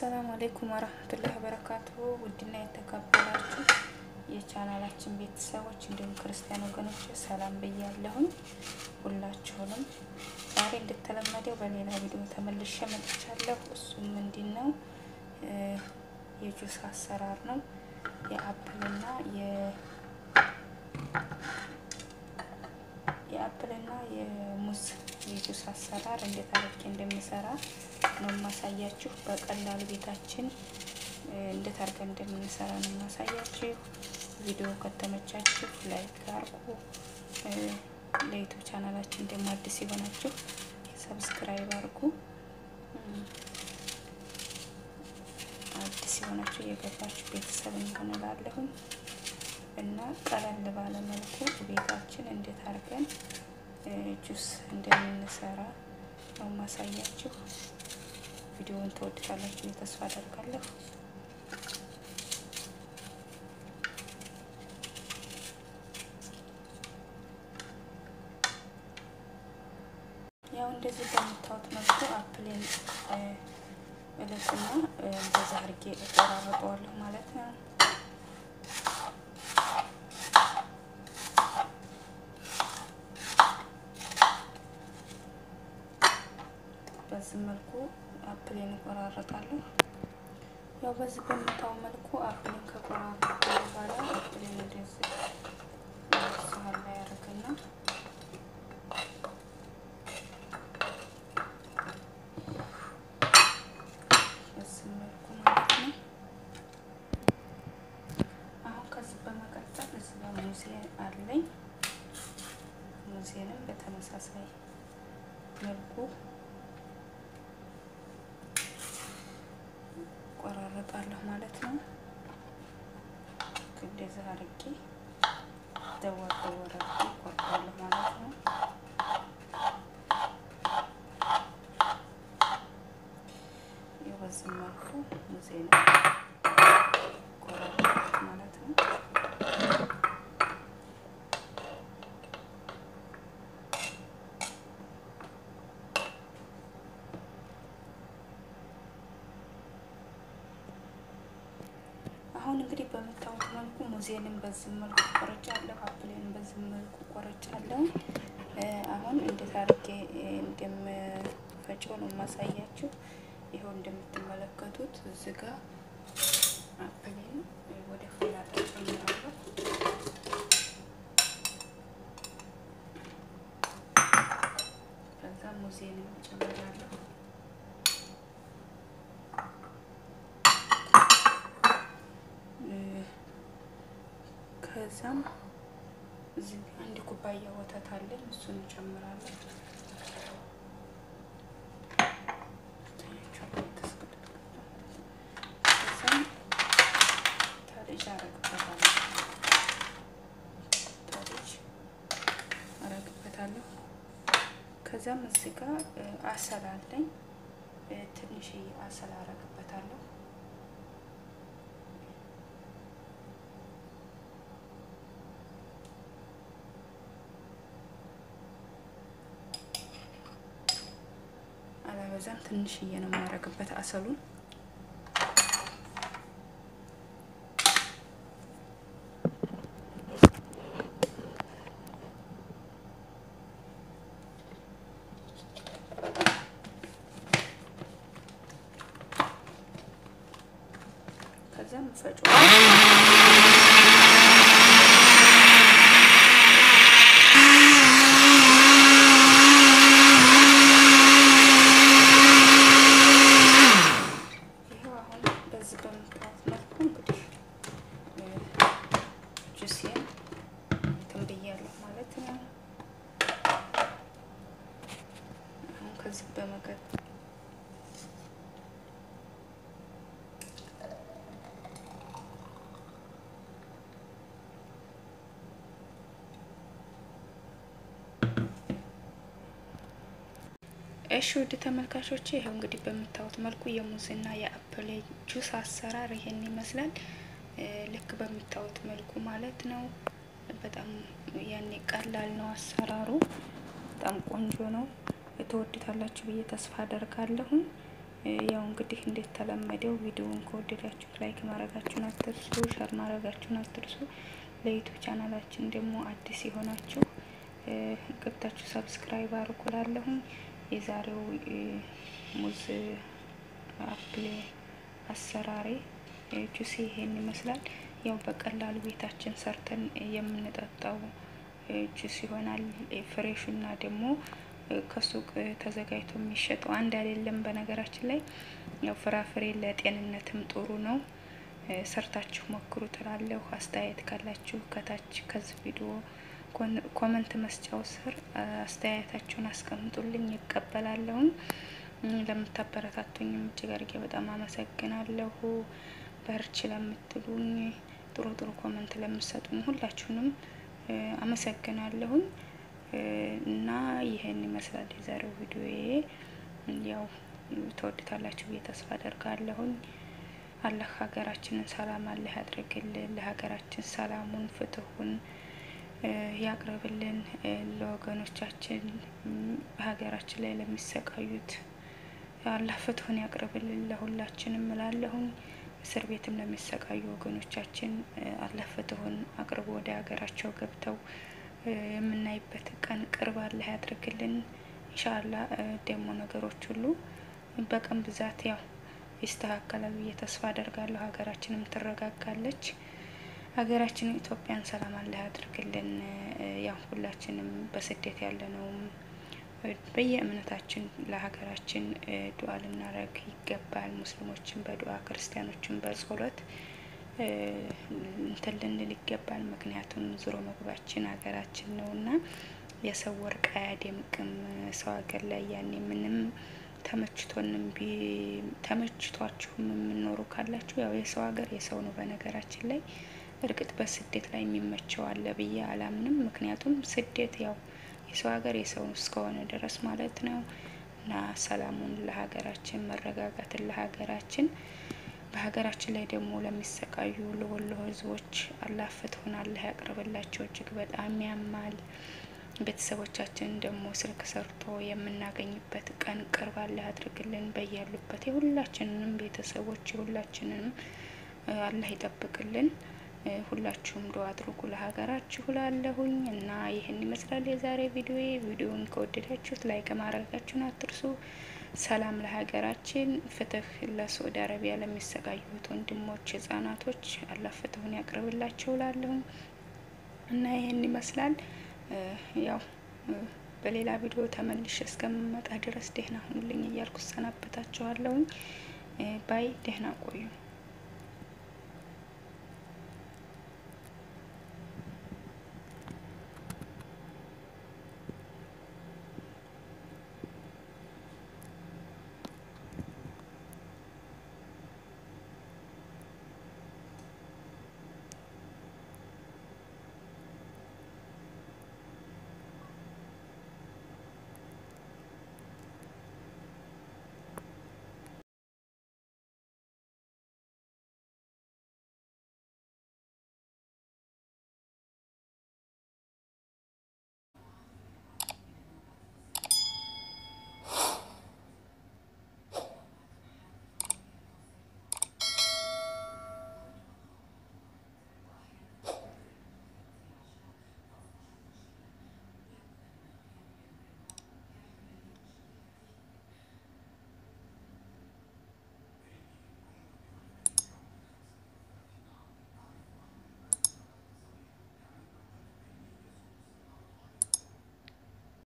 ሰላም አለይኩም ወራህመቱላሂ ወበረካቱሁ ውድና የተከበራችሁ የቻናላችን ቤተሰቦች እንዲሁም ክርስቲያን ወገኖች ሰላም ብያለሁኝ። ሁላችሁንም ዛሬ እንደተለመደው በሌላ ቪዲዮ ተመልሼ መጥቻለሁ። እሱም ምንድነው የጁስ አሰራር ነው። የአፕልና የሙዝ የጁስ አሰራር እንዴት አድርጌ እንደምሰራ ነው ማሳያችሁ። በቀላሉ ቤታችን እንዴት አድርገን እንደምንሰራ ነው ማሳያችሁ። ቪዲዮ ከተመቻችሁ ላይክ አድርጉ። ለዩቲዩብ ቻናላችን ደግሞ አዲስ የሆናችሁ ሰብስክራይብ አድርጉ። አዲስ የሆናችሁ የገባችሁ ቤተሰብ እንሆናላለሁ እና ቀለል ባለ መልኩ ቤታችን እንዴት አድርገን ጁስ እንደምንሰራ ነው ማሳያችሁ። ቪዲዮውን ተወዱታላችሁ ተስፋ አደርጋለሁ። ያው እንደዚህ በምታዩት መልኩ አፕልን እለቅና እንደዛ አድርጌ እቆራርጠዋለሁ ማለት ነው። በዚህ መልኩ አፕልን እቆራርጣለሁ። ያው በዚህ በምታው መልኩ አፕልን ከቆራረጥኩ በኋላ አፕልን እንደዚህ ሳህን ላይ አደርግና በዚህ መልኩ ማለት ነው። አሁን ከዚህ በመቀጠል እዚህ ጋር ሙዝ አለኝ። ሙዝንም በተመሳሳይ መልኩ ቆራረጣለሁ ማለት ነው። እንደዛ አድርጌ ደወር አድርጌ ቆርጣለሁ ማለት ነው። በዚህ መልኩ ሙዜን ቆራረጥኩ ማለት ነው። አሁን እንግዲህ በመታወት መልኩ ሙዜንም በዚህ መልኩ ቆርጫለሁ፣ አፕልን በዚህ መልኩ ቆርጫለሁ። አሁን እንዴት አድርጌ እንደምፈጨው ነው ማሳያችሁ። ይሄው እንደምትመለከቱት እዚህ ጋር አፕልን ወደ ፍላጣ ጨምራለሁ። ከዛ ሙዜንም ጨምራለሁ። ከዛም እዚህ አንድ ኩባያ ወተት አለኝ፣ እሱን ጨምራለሁ። ከዛም ታሪጅ አረግበታለሁ። ከዛም እዚህ ጋር አሰል አለኝ፣ ትንሽዬ አሰል አረግበታለሁ። አላበዛም፣ ትንሽዬ ነው የማረግበት አሰሉን። ከዛም ፈጭው ጁስን ትንብያለሁ ማለት ነው። አሁን ከዚህ በመቀጠል እሺ ውድ ተመልካቾቼ ይሄው እንግዲህ በምታዩት መልኩ የሙዝና የአፕል ጁስ አሰራር ይሄን ይመስላል። ልክ በምታዩት መልኩ ማለት ነው። በጣም ያኔ ቀላል ነው አሰራሩ፣ በጣም ቆንጆ ነው። ተወዱታላችሁ ብዬ ተስፋ አደርጋለሁ። ያው እንግዲህ እንዴት ተለመደው ቪዲዮውን ከወደዳችሁ ላይክ ማድረጋችሁን አትርሱ፣ ሼር ማድረጋችሁን አትርሱ። ለዩቲዩብ ቻናላችን ደግሞ አዲስ የሆናችሁ ገብታችሁ ሰብስክራይብ አድርጉላለሁ። የዛሬው ሙዝ አፕል አሰራሬ ጁስ ይሄን ይመስላል። ያው በቀላሉ ቤታችን ሰርተን የምንጠጣው ጁስ ይሆናል። ፍሬሽና ደግሞ ከሱቅ ተዘጋጅቶ የሚሸጠው አንድ አይደለም። በነገራችን ላይ ያው ፍራፍሬ ለጤንነትም ጥሩ ነው። ሰርታችሁ ሞክሩ ትላለሁ። አስተያየት ካላችሁ ከታች ከዚህ ቪዲዮ ኮመንት መስጫው ስር አስተያየታችሁን አስቀምጡልኝ፣ ይቀበላለሁ። ለምታበረታቱኝም እጅግ አድርጌ በጣም አመሰግናለሁ። በርቺ ለምትሉኝ ጥሩ ኮመንት ለምትሰጡኝ ሁላችሁንም አመሰግናለሁ። እና ይሄን ይመስላል የዛሬው ቪዲዮዬ። ያው ተወድታላችሁ ብዬ ተስፋ አደርጋለሁ። አላህ ሀገራችንን ሰላም አላህ ያድርግልን። ለሀገራችን ሰላሙን ፍትሁን ያቅርብልን። ለወገኖቻችን በሀገራችን ላይ ለሚሰቃዩት አላህ ፍትሁን ያቅርብልን ለሁላችንም እላለሁ። እስር ቤትም ለሚሰቃዩ ወገኖቻችን አላህ ፍትሁን አቅርቦ ወደ ሀገራቸው ገብተው የምናይበት ቀን ቅርብ አላህ ያድርግልን ኢንሻአላህ። ደግሞ ነገሮች ሁሉ በቀን ብዛት ያው ይስተካከላል ብዬ ተስፋ አደርጋለሁ። ሀገራችንም ትረጋጋለች። ሀገራችን ኢትዮጵያን ሰላም አላህ ያድርግልን። ያው ሁላችንም በስደት ያለነው በየእምነታችን ለሀገራችን ዱዓ ልናደርግ ይገባል። ሙስሊሞችን በዱዓ ክርስቲያኖችን በጸሎት እንትን ልንል ይገባል። ምክንያቱም ዙሮ መግባችን ሀገራችን ነውና የሰው ወርቅ አያደምቅም። ሰው ሀገር ላይ ያኔ ምንም ተመችቶንም ተመችቷችሁም የምኖሩ ካላችሁ ያው የሰው ሀገር የሰው ነው። በነገራችን ላይ እርግጥ በስደት ላይ የሚመቸው አለ ብዬ አላምንም። ምክንያቱም ስደት ያው የሰው ሀገር የሰው እስከሆነ ድረስ ማለት ነው። እና ሰላሙን ለሀገራችን፣ መረጋጋትን ለሀገራችን፣ በሀገራችን ላይ ደግሞ ለሚሰቃዩ ለወሎ ህዝቦች አላህ ፍትሁን አላህ ያቅርብላቸው። እጅግ በጣም ያማል። ቤተሰቦቻችን ደግሞ ስልክ ሰርቶ የምናገኝበት ቀን ቅርብ አላህ ያድርግልን። በያሉበት የሁላችንንም ቤተሰቦች የሁላችንንም አላህ ይጠብቅልን። ሁላችሁም ዱዓ አድርጉ ለሀገራችሁ ላለሁኝ። እና ይሄን ይመስላል የዛሬ ቪዲዮዬ። ቪዲዮውን ከወደዳችሁት ላይክ ማድረጋችሁን አትርሱ። ሰላም ለሀገራችን፣ ፍትህ ለሳዑዲ አረቢያ ለሚሰቃዩት ወንድሞች ህጻናቶች አላህ ፍትሁን ያቅርብላቸው ላለሁኝ። እና ይሄን ይመስላል። ያው በሌላ ቪዲዮ ተመልሼ እስከምመጣ ድረስ ደህና ሁኑልኝ እያልኩ ሰናበታችኋለሁኝ። ባይ፣ ደህና ቆዩ።